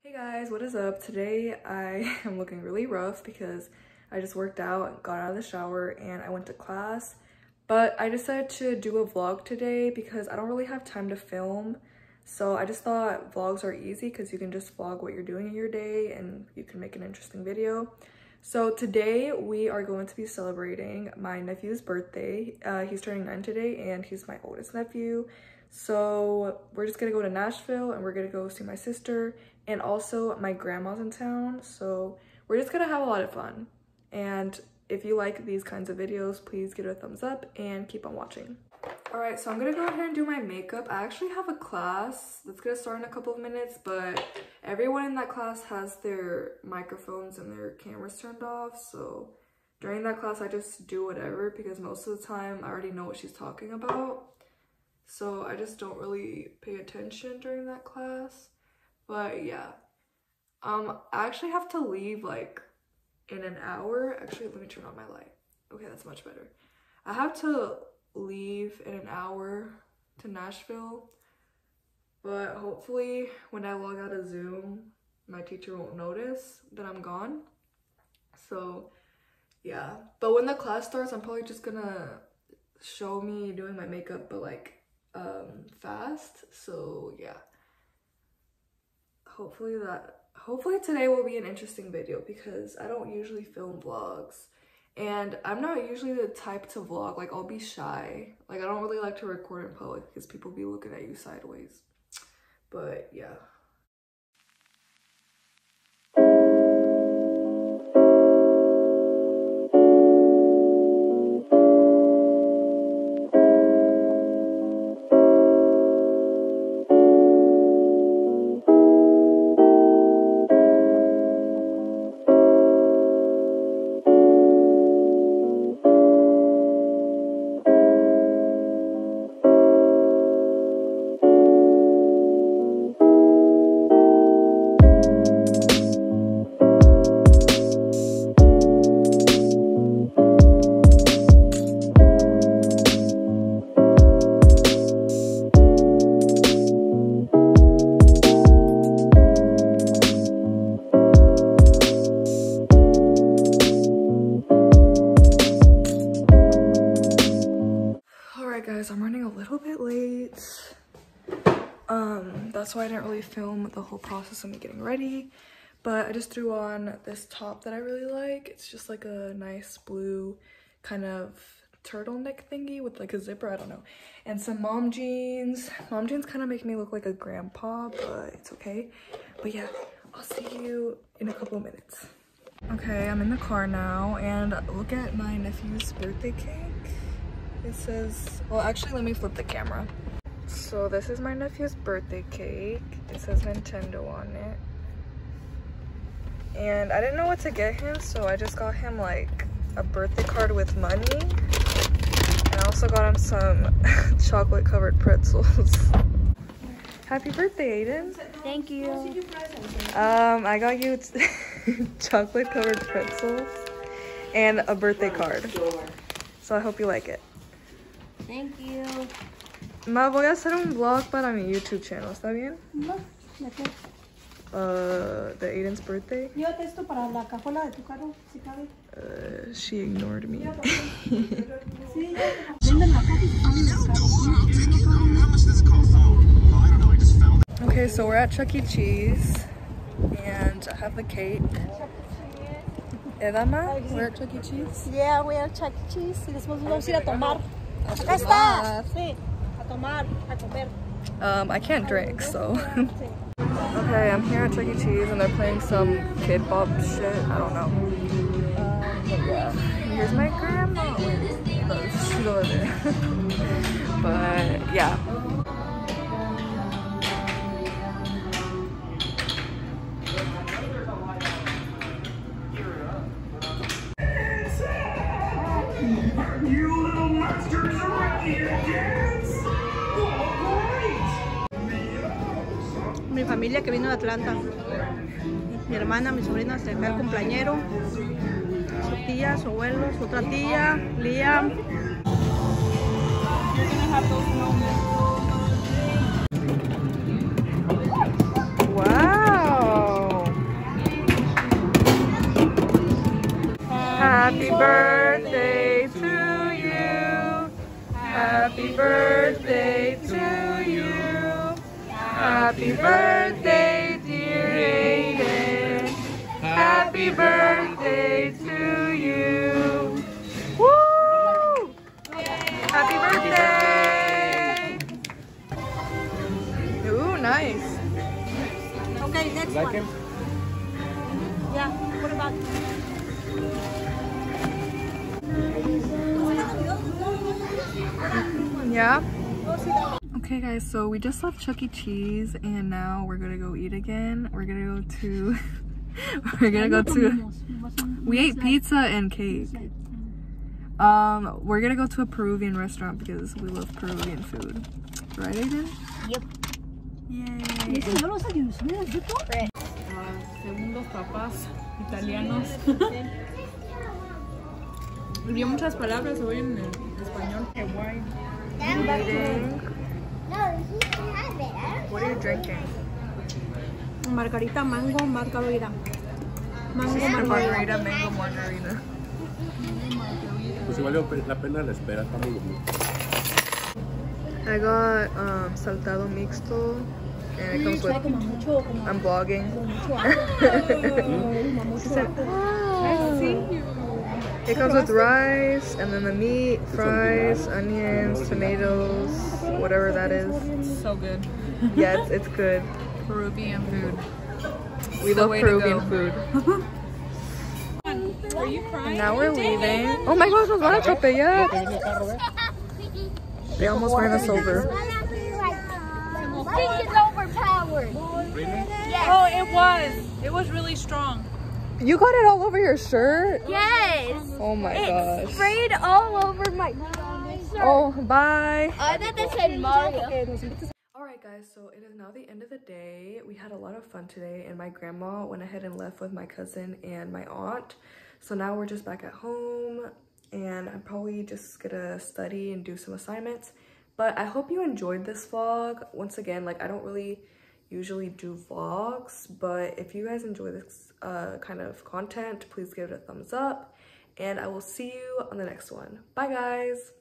Hey guys, what is up? Today I am looking really rough because I just worked out, got out of the shower, and I went to class. But I decided to do a vlog today because I don't really have time to film. So I just thought vlogs are easy because you can just vlog what you're doing in your day and you can make an interesting video. So today we are going to be celebrating my nephew's birthday. He's turning 9 today and he's my oldest nephew. So we're just gonna go to Nashville and we're gonna go see my sister, and also my grandma's in town. So we're just gonna have a lot of fun. And if you like these kinds of videos, please give it a thumbs up and keep on watching. All right, so I'm gonna go ahead and do my makeup. I actually have a class that's gonna start in a couple of minutes, but everyone in that class has their microphones and their cameras turned off. So during that class, I just do whatever because most of the time I already know what she's talking about. So I just don't really pay attention during that class. But yeah, I actually have to leave like in an hour. Actually, let me turn on my light. Okay, that's much better. I have to leave in an hour to Nashville, but hopefully when I log out of Zoom, my teacher won't notice that I'm gone. So yeah, but when the class starts, I'm probably just gonna show me doing my makeup, but like fast. So yeah, hopefully today will be an interesting video because I don't usually film vlogs and I'm not usually the type to vlog. Like, I'll be shy. Like, I don't really like to record in public because people be looking at you sideways. But yeah. Guys, I'm running a little bit late. That's why I didn't really film the whole process of me getting ready, but I just threw on this top that I really like. It's just like a nice blue kind of turtleneck thingy with like a zipper, I don't know, and some mom jeans. Mom jeans kind of make me look like a grandpa, but it's okay. But yeah, I'll see you in a couple of minutes. Okay, I'm in the car now, and look at my nephew's birthday cake. It says, well, actually, let me flip the camera. So this is my nephew's birthday cake. It says Nintendo on it. And I didn't know what to get him, so I just got him like a birthday card with money. And I also got him some chocolate covered pretzels. Happy birthday, Aiden. Thank you. I got you chocolate covered pretzels and a birthday card. So I hope you like it. Thank you. Ma, voy a hacer un vlog para mi YouTube channel, ¿está bien? No, ¿de qué? The Aiden's birthday. Yo testo para la cajuela de tu carro, si cabe. She ignored me. Okay, so we're at Chuck E. Cheese, and I have the cake. Edama, we're at Chuck E. Cheese. Yeah, we're at Chuck E. Cheese y después vamos a ir a tomar. Acá está. Sí, a tomar, a comer. I can't drink, so. Okay, I'm here at Chuck E. Cheese and they're playing some Kid Bop shit. I don't know. But yeah, here's my grandma. No, she's over there. But yeah. You little monsters around here, kids! Mi familia que vino de Atlanta. Mi hermana, mi sobrina, se fue al cumpleañero. Su tía, su abuelo, su otra tía, Liam. You're gonna have those moments. Wow! birthday to you. Happy birthday to you. Happy birthday, dear Aiden. Happy birthday to you. Woo! Happy birthday! Ooh, nice. Okay, next Like one. him? Yeah, what about? Yeah. Okay guys, so we just left Chuck E. Cheese and now we're gonna go eat again. We're gonna go to we ate pizza and cake. We're gonna go to a Peruvian restaurant because we love Peruvian food. Right, Aiden? Yep. Yay. Segundos papás italianos. Dio muchas palabras hoy en español. Qué guay. Eating. What are you drinking? Margarita, mango, margarita. Mango, Margarita, mango margarita. Pues igual valió la pena la espera, está muy bonito. I got saltado mixto and it comes with, I'm vlogging. She said, I see you. It comes with rice and then the meat, fries, onions, tomatoes, whatever that is. So good. Yeah, it's good. Peruvian food. We love Peruvian food. Are you crying? And now we're leaving. Oh my gosh, nos van a atropellar. They almost ran us over. Pink is overpowered. Yes. Oh, it was. It was really strong. You got it all over your shirt? Yes. Oh my gosh. Sprayed all over my shirt. Oh, bye. I thought that said Mario. Alright guys, so it is now the end of the day. We had a lot of fun today and my grandma went ahead and left with my cousin and my aunt. So now we're just back at home and I'm probably just gonna study and do some assignments. But I hope you enjoyed this vlog. Once again, like I don't really usually do vlogs, but if you guys enjoy this kind of content, please give it a thumbs up and I will see you on the next one. Bye guys.